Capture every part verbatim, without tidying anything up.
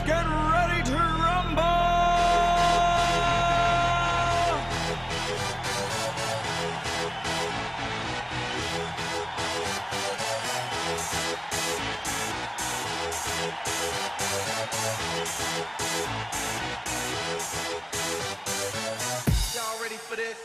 get ready to rumble! Y'all ready for this?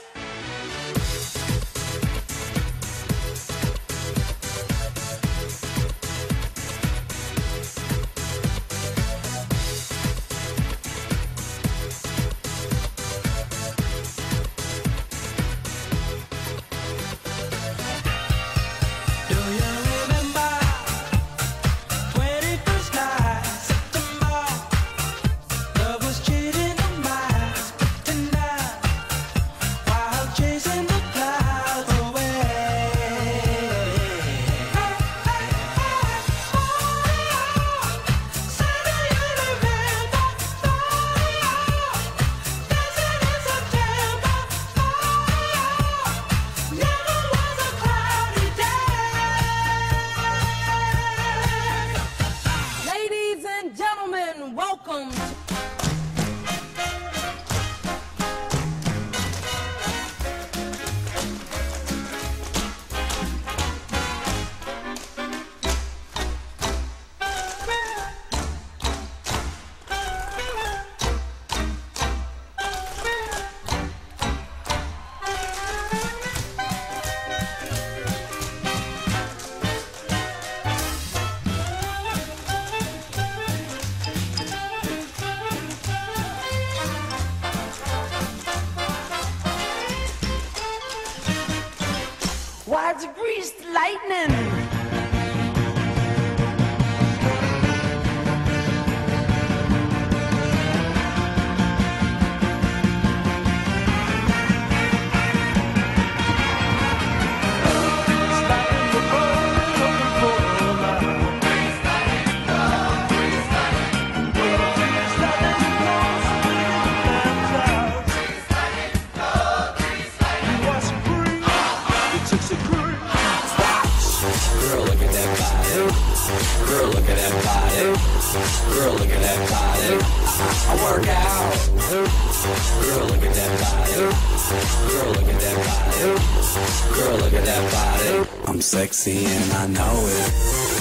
Welcome. Why, it's greased lightning. Girl, look at that body. Girl, look at that body. Girl, look at that body. I work out. Girl, look at that body. Girl, look at that body. Girl, look at that body. I'm sexy and I know it.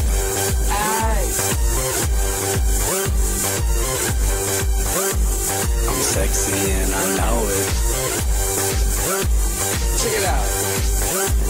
I'm sexy and I know it. Check it out.